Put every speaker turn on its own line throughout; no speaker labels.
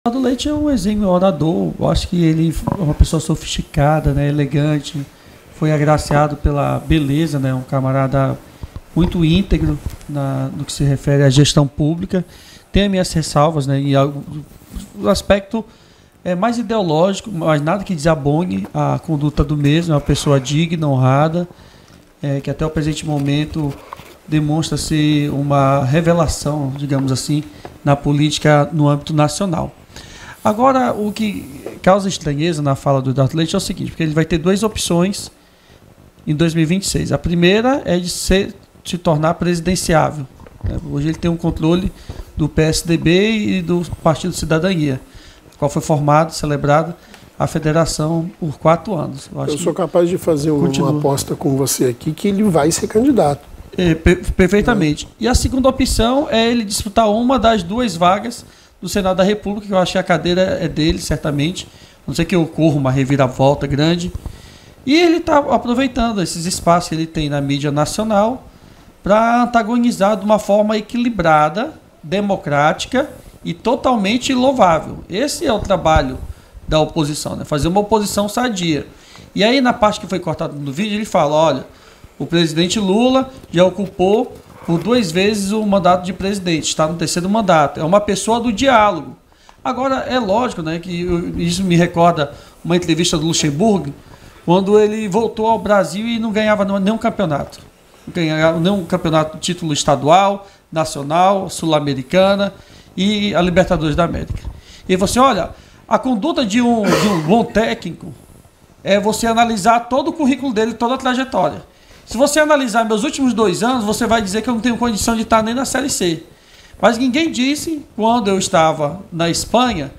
Eduardo Leite é um exímio orador. Eu acho que ele é uma pessoa sofisticada, né, elegante, foi agraciado pela beleza, né, um camarada muito íntegro no que se refere à gestão pública. Tem as minhas ressalvas, né, e o aspecto é mais ideológico, mas nada que desabone a conduta do mesmo. É uma pessoa digna, honrada, que até o presente momento demonstra ser uma revelação, digamos assim, na política no âmbito nacional. Agora, o que causa estranheza na fala do Eduardo Leite é o seguinte, porque ele vai ter duas opções em 2026. A primeira é de se tornar presidenciável. Hoje ele tem um controle do PSDB e do Partido Cidadania, qual foi formado, celebrado a federação por 4 anos.
Eu sou capaz de fazer uma aposta com você aqui que ele vai ser candidato.
Perfeitamente. E a segunda opção é ele disputar uma das 2 vagas do Senado da República, que eu acho que a cadeira é dele, certamente. A não sei que ocorra uma reviravolta grande. E ele está aproveitando esses espaços que ele tem na mídia nacional para antagonizar de uma forma equilibrada, democrática e totalmente louvável. Esse é o trabalho da oposição, né? Fazer uma oposição sadia. E aí, na parte que foi cortada no vídeo, ele fala, olha, o presidente Lula já ocupou por 2 vezes o mandato de presidente, está no 3º mandato. É uma pessoa do diálogo. Agora, é lógico, né, que isso me recorda uma entrevista do Luxemburgo, quando ele voltou ao Brasil e não ganhava nenhum campeonato. Não ganhava nenhum campeonato, título estadual, nacional, sul-americana e a Libertadores da América. E você, olha, a conduta de um bom técnico é você analisar todo o currículo dele, toda a trajetória. Se você analisar meus últimos 2 anos, você vai dizer que eu não tenho condição de estar nem na Série C. Mas ninguém disse, quando eu estava na Espanha,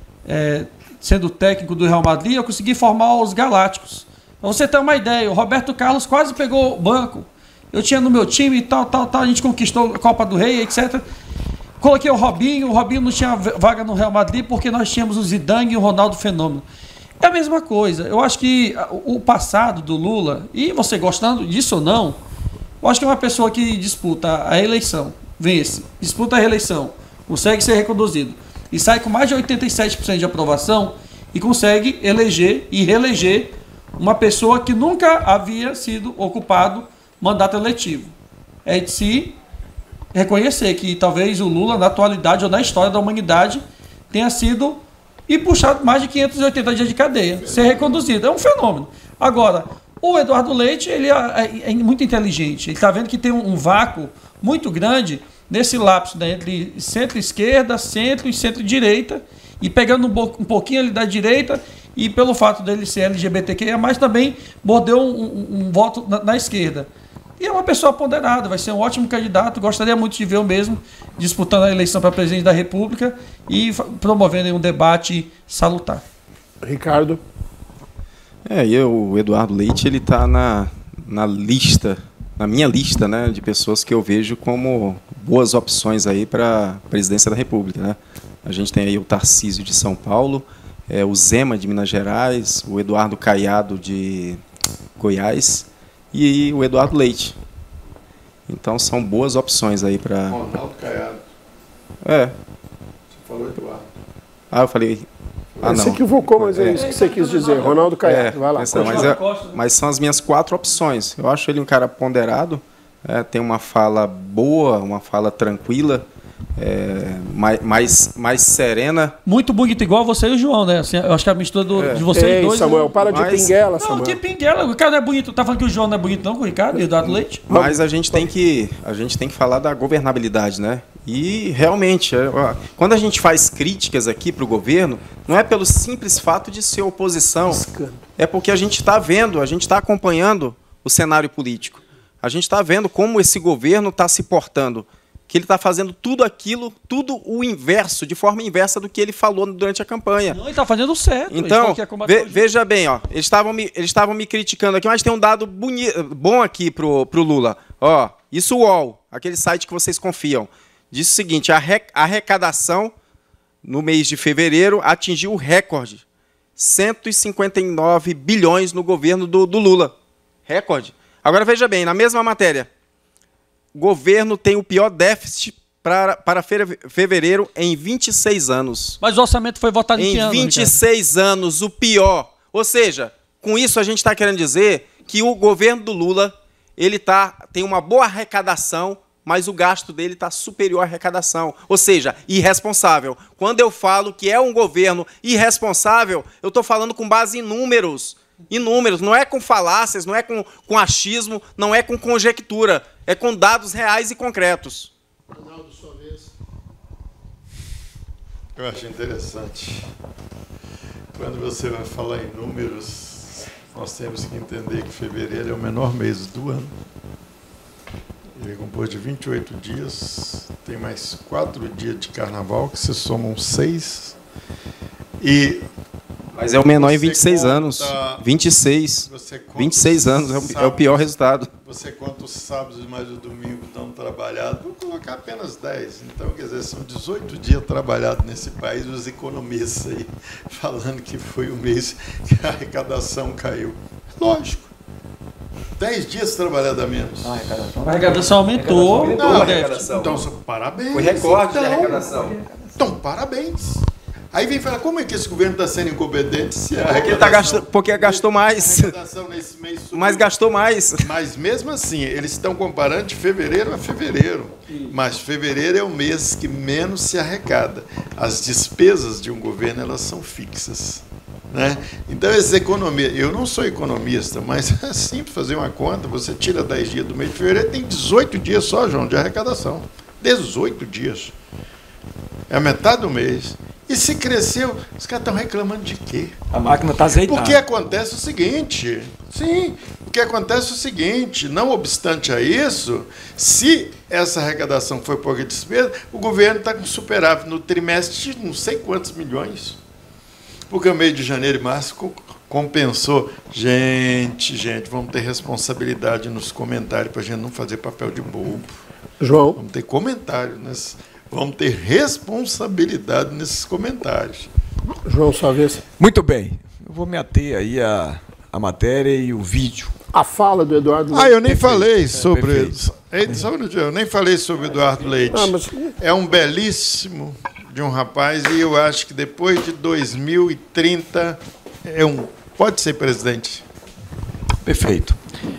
sendo técnico do Real Madrid, eu consegui formar os Galácticos. Pra você ter uma ideia, o Roberto Carlos quase pegou o banco. Eu tinha no meu time e tal, a gente conquistou a Copa do Rei, etc. Coloquei o Robinho não tinha vaga no Real Madrid porque nós tínhamos o Zidane e o Ronaldo Fenômeno. É a mesma coisa. Eu acho que o passado do Lula, e você gostando disso ou não, eu acho que é uma pessoa que disputa a eleição, vence, disputa a reeleição, consegue ser reconduzido e sai com mais de 87% de aprovação e consegue eleger e reeleger uma pessoa que nunca havia sido ocupado mandato eletivo. É de se reconhecer que talvez o Lula, na atualidade ou na história da humanidade, tenha sido e puxado mais de 580 dias de cadeia, ser reconduzido. É um fenômeno. Agora, o Eduardo Leite, ele é muito inteligente. Ele está vendo que tem um vácuo muito grande nesse lapso, né, entre centro-esquerda, centro e centro-direita, e pegando um pouquinho ali da direita, e pelo fato dele ser LGBTQIA+, também mordeu um voto na esquerda. E é uma pessoa ponderada, vai ser um ótimo candidato. Gostaria muito de ver o mesmo disputando a eleição para presidente da República e promovendo um debate salutar.
Ricardo?
O Eduardo Leite, ele está na minha lista, né, de pessoas que eu vejo como boas opções aí para a presidência da República, né? A gente tem aí o Tarcísio de São Paulo, o Zema de Minas Gerais, o Eduardo Caiado de Goiás e o Eduardo Leite. Então são boas opções aí para...
Ronaldo Caiado.
Você
falou Eduardo.
Eu falei...
Você equivocou, mas é isso que você quis dizer. Ronaldo Caiado, vai lá.
Mas são as minhas 4 opções. Eu acho ele um cara ponderado, tem uma fala boa, uma fala tranquila, mais serena.
Muito bonito, igual você e o João, né? Assim, eu acho que a mistura de vocês dois...
Samuel, para de pinguela, Samuel.
Não, que pinguela. O cara não é bonito. Tá falando que o João não é bonito não, com o Ricardo e o Eduardo Leite?
Mas a gente tem que falar da governabilidade, né? E realmente, quando a gente faz críticas aqui para o governo, não é pelo simples fato de ser oposição, é porque a gente está vendo, a gente está acompanhando o cenário político. A gente está vendo como esse governo está se portando, que ele está fazendo tudo o inverso, de forma inversa do que ele falou durante a campanha.
Não, ele está fazendo certo.
Então, veja bem, eles estavam me criticando aqui, mas tem um dado bom aqui para o Lula. Isso UOL, aquele site que vocês confiam, diz o seguinte: a arrecadação no mês de fevereiro atingiu o recorde, 159 bilhões no governo do Lula. Recorde. Agora veja bem, na mesma matéria, o governo tem o pior déficit para fevereiro em 26 anos.
Mas o orçamento foi votado em que ano,
Em 26 anos, o pior. Ou seja, com isso a gente está querendo dizer que o governo do Lula tem uma boa arrecadação, mas o gasto dele está superior à arrecadação. Ou seja, irresponsável. Quando eu falo que é um governo irresponsável, eu estou falando com base em números. Em números, não é com falácias, não é com achismo, não é com conjectura. É com dados reais e concretos.
Arnaldo, sua vez.
Eu acho interessante. Quando você vai falar em números, nós temos que entender que fevereiro é o menor mês do ano. Ele é composto de 28 dias, tem mais 4 dias de carnaval, que se somam 6.
Mas é o menor em 26 anos. 26. 26 anos é o pior resultado.
Você conta os sábados e mais o domingo não trabalhados, vou colocar apenas 10. Então, quer dizer, são 18 dias trabalhados nesse país, os economistas aí falando que foi o mês que a arrecadação caiu. Lógico. 10 dias trabalhado a menos.
A arrecadação aumentou.
Então, parabéns.
Foi recorde de arrecadação.
Então, parabéns. Aí vem falar, como é que esse governo está sendo incompetente se a
porque gastou mais.
A arrecadação nesse mês subiu.
Mas gastou mais.
Mas mesmo assim, eles estão comparando de fevereiro a fevereiro. Mas fevereiro é o mês que menos se arrecada. As despesas de um governo, elas são fixas. Né? Então, essas economias... Eu não sou economista, mas é simples fazer uma conta. Você tira 10 dias do mês de fevereiro, tem 18 dias só, João, de arrecadação. 18 dias. É a metade do mês. E se cresceu, os caras estão reclamando de quê?
A máquina está azeitada.
Porque acontece o seguinte, não obstante a isso, se essa arrecadação foi pouca despesa, o governo está com superávit no trimestre de não sei quantos milhões. Porque o mês de janeiro e março compensou. Gente, vamos ter responsabilidade nos comentários para a gente não fazer papel de bobo.
João.
Vamos ter comentário nesse... Vamos ter responsabilidade nesses comentários.
João, sua vez.
Muito bem. Eu vou me ater aí à matéria e o vídeo.
A fala do Eduardo Leite.
Eu nem falei sobre isso. Eu nem falei sobre o Eduardo Leite. É um belíssimo de um rapaz e eu acho que depois de 2030 pode ser presidente.
Perfeito.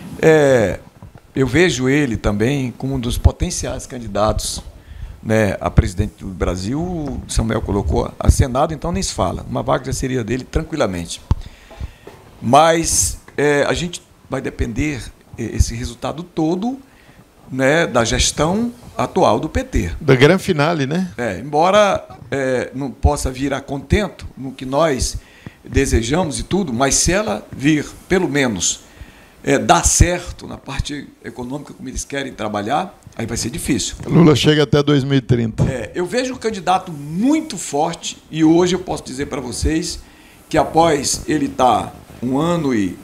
Eu vejo ele também como um dos potenciais candidatos, né, a presidente do Brasil. O Samuel colocou a Senado, então nem se fala. Uma vaga já seria dele tranquilamente. Mas a gente vai depender, esse resultado todo, né, da gestão atual do PT.
Da grande finale, né?
Embora não possa vir a contento no que nós desejamos e tudo, mas se ela vir, pelo menos, dar certo na parte econômica como eles querem trabalhar, aí vai ser difícil.
Lula chega até 2030.
Eu vejo um candidato muito forte e hoje eu posso dizer para vocês que após ele estar 1 ano e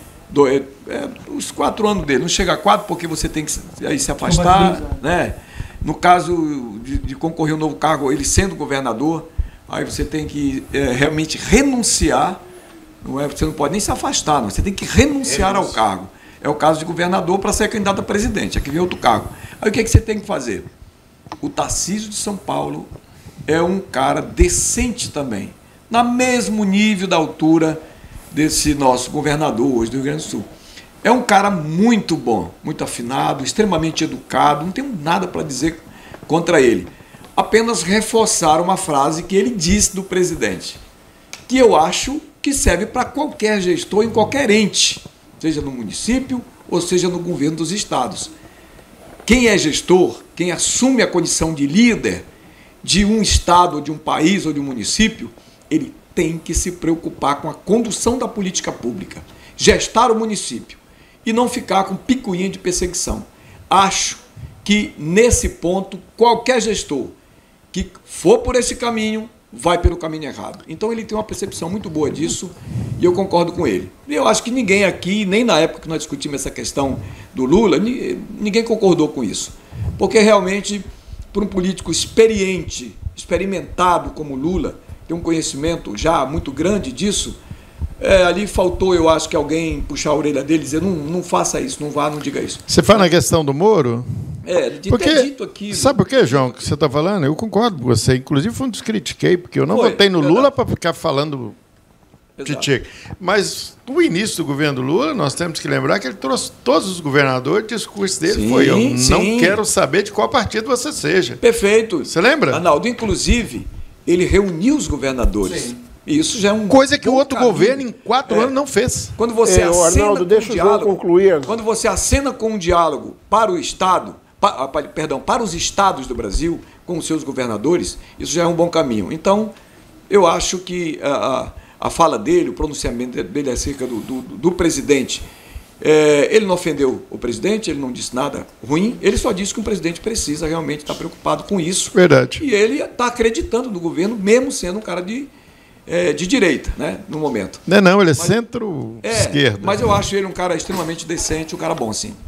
os 4 anos dele, não chega a 4 porque você tem que aí se afastar, né? No caso de concorrer a um novo cargo, ele sendo governador, aí você tem que realmente renunciar. Você não pode nem se afastar, não. Você tem que renunciar ao cargo. É o caso de governador para ser candidato a presidente. Aqui vem outro cargo. Aí o que você tem que fazer? O Tarcísio de São Paulo é um cara decente também, na mesmo nível da altura desse nosso governador hoje do Rio Grande do Sul. É um cara muito bom, muito afinado, extremamente educado, não tenho nada para dizer contra ele. Apenas reforçar uma frase que ele disse do presidente, que eu acho que serve para qualquer gestor em qualquer ente, seja no município ou seja no governo dos estados. Quem é gestor, quem assume a condição de líder de um estado, ou de um país ou de um município, ele tem que se preocupar com a condução da política pública, gestar o município e não ficar com picuinha de perseguição. Acho que, nesse ponto, qualquer gestor que for por esse caminho vai pelo caminho errado. Então ele tem uma percepção muito boa disso e eu concordo com ele. Eu acho que ninguém aqui, nem na época que nós discutimos essa questão do Lula, ninguém concordou com isso. Porque realmente, para um político experiente, experimentado como Lula, tem um conhecimento já muito grande disso, ali faltou, eu acho, que alguém puxar a orelha dele e dizer, não faça isso, não vá, não diga isso.
Você fala na questão do Moro?
De
porque,
ter dito aquilo.
Sabe por quê, João, que você está falando? Eu concordo com você. Inclusive, foi um dos que critiquei, porque eu não votei no Lula para ficar falando critique. Mas no início do governo do Lula, nós temos que lembrar que ele trouxe todos os governadores, o discurso dele foi: eu não quero saber de qual partido você seja.
Perfeito.
Você lembra?
Arnaldo, inclusive, ele reuniu os governadores. Sim. E isso já é um
coisa que o outro governo em 4 anos não fez.
Quando você acena
Arnaldo, deixa o João concluir.
Quando você acena com um diálogo para o Estado, para os estados do Brasil, com os seus governadores, isso já é um bom caminho. Então, eu acho que a fala dele, o pronunciamento dele acerca do presidente, ele não ofendeu o presidente, ele não disse nada ruim, ele só disse que o presidente precisa realmente estar preocupado com isso.
Verdade.
E ele está acreditando no governo, mesmo sendo um cara de direita, né, no momento.
Não, ele é centro-esquerda.
Mas eu acho ele um cara extremamente decente, um cara bom, sim.